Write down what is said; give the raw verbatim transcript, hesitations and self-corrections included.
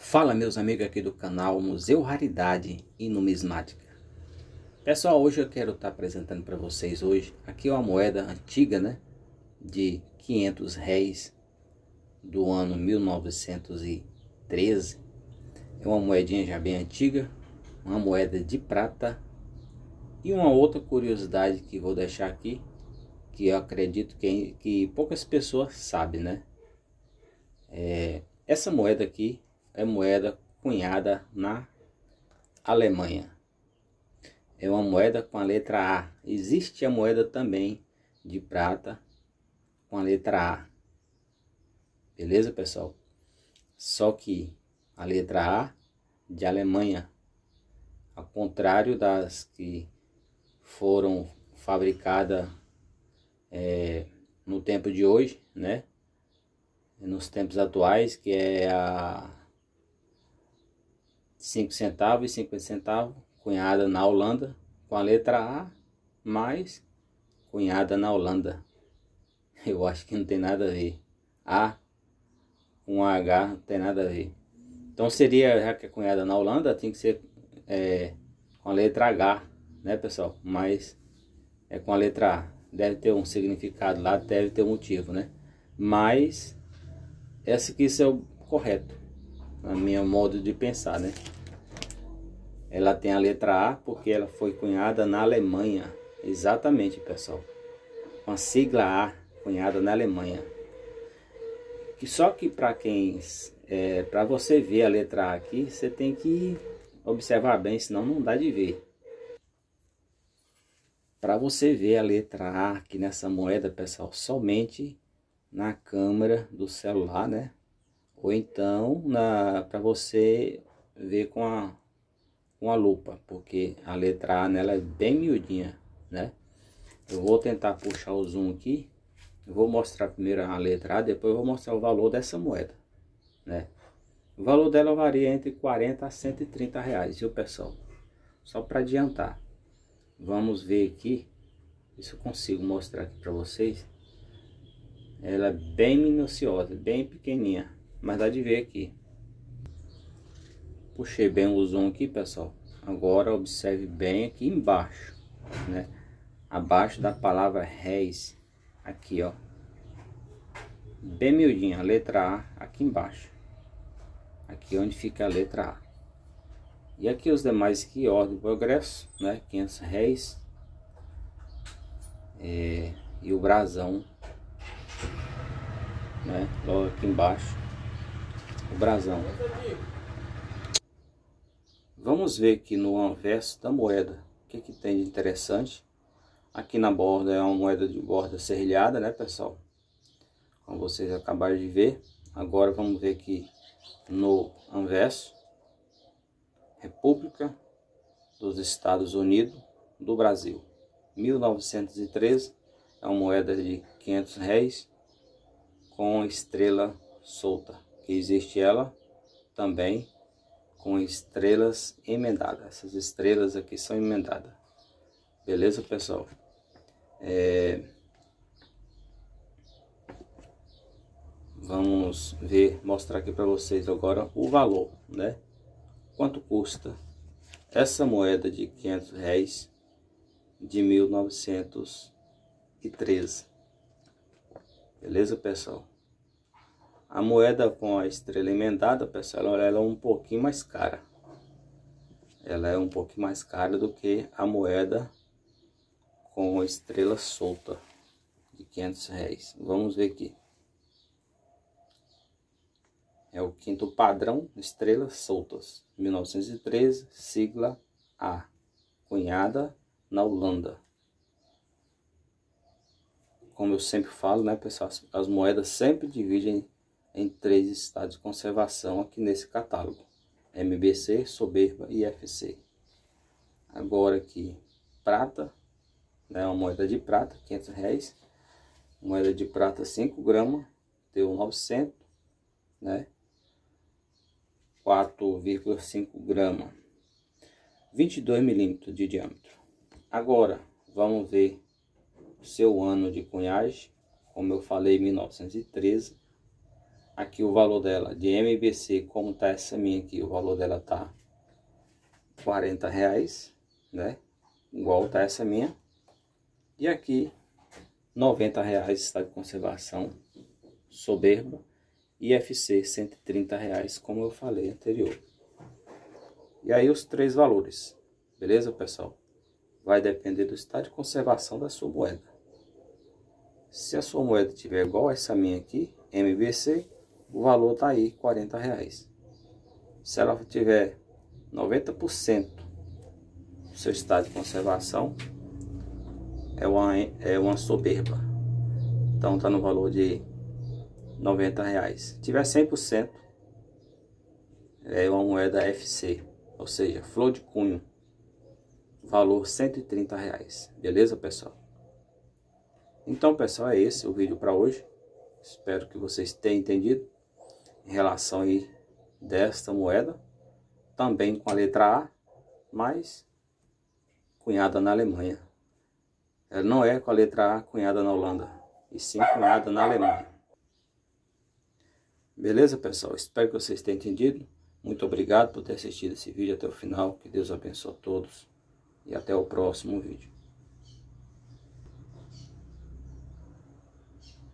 Fala, meus amigos aqui do canal Museu Raridade e Numismática. Pessoal, hoje eu quero estar apresentando para vocês hoje aqui uma moeda antiga, né, de quinhentos réis do ano mil novecentos e treze. É uma moedinha já bem antiga, uma moeda de prata. E uma outra curiosidade que vou deixar aqui, que eu acredito que, que poucas pessoas sabem, né? É, essa moeda aqui é moeda cunhada na Alemanha. É uma moeda com a letra A. Existe a moeda também de prata com a letra A. Beleza, pessoal? Só que a letra A de Alemanha, ao contrário das que foram fabricadas é, no tempo de hoje, né? Nos tempos atuais, que é a cinco centavos e cinquenta centavos, cunhada na Holanda, com a letra A, mais cunhada na Holanda. Eu acho que não tem nada a ver. A com H não tem nada a ver. Então seria, já que é cunhada na Holanda, tem que ser é, com a letra H, né, pessoal? Mas é com a letra A. Deve ter um significado lá, deve ter um motivo, né? Mas essa aqui é o correto, a minha modo de pensar, né? Ela tem a letra A porque ela foi cunhada na Alemanha. Exatamente, pessoal. Com a sigla A, cunhada na Alemanha. Que só que para quem é, para você ver a letra A aqui, você tem que observar bem, senão não dá de ver. Para você ver a letra A aqui nessa moeda, pessoal, somente na câmera do celular, né? Ou então na para você ver com a com a lupa, porque a letra A nela é bem miudinha, né? Eu vou tentar puxar o zoom aqui. Eu vou mostrar primeiro a letra A, depois eu vou mostrar o valor dessa moeda, né? O valor dela varia entre quarenta a cento e trinta reais, viu, pessoal? Só para adiantar. Vamos ver aqui, se eu consigo mostrar aqui para vocês. Ela é bem minuciosa, bem pequenininha, mas dá de ver aqui. Puxei bem o zoom aqui, pessoal. Agora observe bem aqui embaixo, né? Abaixo da palavra réis, aqui, ó. Bem miudinha, a letra A aqui embaixo. Aqui onde fica a letra A. E aqui os demais aqui, ordem do progresso, né? quinhentos réis. É, e o brasão, né? Logo aqui embaixo, o brasão. Vamos ver aqui no anverso da moeda o que, que tem de interessante. Aqui na borda é uma moeda de borda serrilhada, né, pessoal? Como vocês acabaram de ver. Agora vamos ver aqui no anverso. República dos Estados Unidos do Brasil. mil novecentos e treze. É uma moeda de quinhentos réis com estrela solta. Que existe ela também com estrelas emendadas. Essas estrelas aqui são emendadas. Beleza, pessoal? É... Vamos ver, mostrar aqui para vocês agora o valor, né? Quanto custa essa moeda de quinhentos réis de mil novecentos e treze. Beleza, pessoal? A moeda com a estrela emendada, pessoal, ela é um pouquinho mais cara. Ela é um pouquinho mais cara do que a moeda com a estrela solta de quinhentos réis. Vamos ver aqui. É o quinto padrão, estrelas soltas, mil novecentos e treze, sigla A, cunhada na Holanda. Como eu sempre falo, né, pessoal, as moedas sempre dividem em três estados de conservação aqui nesse catálogo: M B C, soberba e F C. Agora aqui, prata, né, uma moeda de prata, quinhentos réis, moeda de prata cinco gramas, deu novecentos, né, quatro vírgula cinco gramas, vinte e dois milímetros de diâmetro. Agora vamos ver o seu ano de cunhagem. Como eu falei, mil novecentos e treze. aqui o valor dela de M B C, como tá essa minha aqui, o valor dela tá quarenta reais, né? Igual tá essa minha. E aqui noventa reais estado de conservação soberba e F C cento e trinta reais, como eu falei anterior. E aí os três valores, beleza, pessoal? Vai depender do estado de conservação da sua moeda. Se a sua moeda tiver igual essa minha aqui, M B C, o valor tá aí quarenta reais. Se ela tiver noventa por cento do seu estado de conservação, é uma, é uma soberba. Então tá no valor de noventa reais. Se tiver cem por cento, é uma moeda F C, ou seja, flor de cunho. Valor cento e trinta reais. Beleza, pessoal? Então, pessoal, é esse o vídeo para hoje. Espero que vocês tenham entendido em relação aí desta moeda. Também com a letra A, mas cunhada na Alemanha. Ela não é com a letra A cunhada na Holanda, e sim cunhada na Alemanha. Beleza, pessoal? Espero que vocês tenham entendido. Muito obrigado por ter assistido esse vídeo até o final. Que Deus abençoe a todos. E até o próximo vídeo.